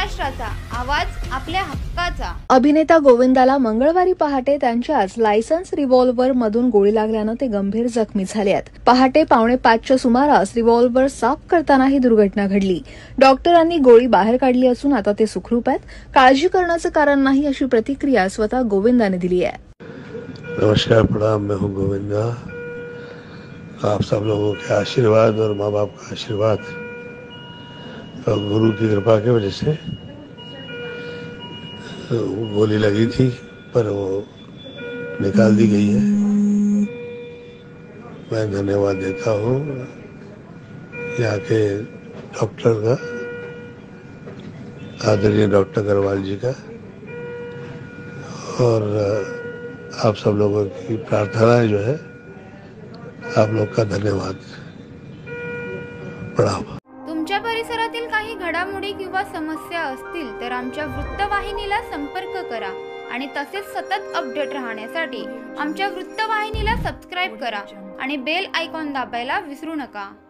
महाराष्ट्राचा आवाज, आपल्या हक्काचा। अभिनेता गोविंदाला मंगळवारी पहाटे त्यांच्याच लायसन्स रिव्हॉल्वर मधून गोळी लागल्यानं ते गंभीर जखमी झाले आहेत। पहाटे 4:45च्या सुमारास रिव्हॉल्वर साफ करताना ही दुर्घटना घडली। डॉक्टरांनी गोळी बाहेर काढली असून आता ते सुखरूप आहेत। काळजी करण्याचं कारण नाही अशी प्रतिक्रिया स्वतः गोविंदाने दिली आहे। नमस्कार, प्रणाम। मैं हूँ गोविंदा। आप सब लोगों के आशीर्वाद और माँ बाप का आशीर्वाद और गुरु की कृपा की वजह से गोली लगी थी, पर वो निकाल दी गई है। मैं धन्यवाद देता हूँ यहाँ के डॉक्टर का, आदरणीय डॉक्टर अग्रवाल जी का, और आप सब लोगों की प्रार्थनाएं जो है, आप लोग का धन्यवाद। प्रणाम। तुमच्या परिसरातील काही घडामोडी किंवा समस्या असतील तर आमच्या वृत्तवाहिनीला संपर्क करा आणि तसेच सतत अपडेट राहण्यासाठी आमच्या वृत्तवाहिनीला सबस्क्राइब करा आणि बेल आयकॉन दाबायला विसरू नका।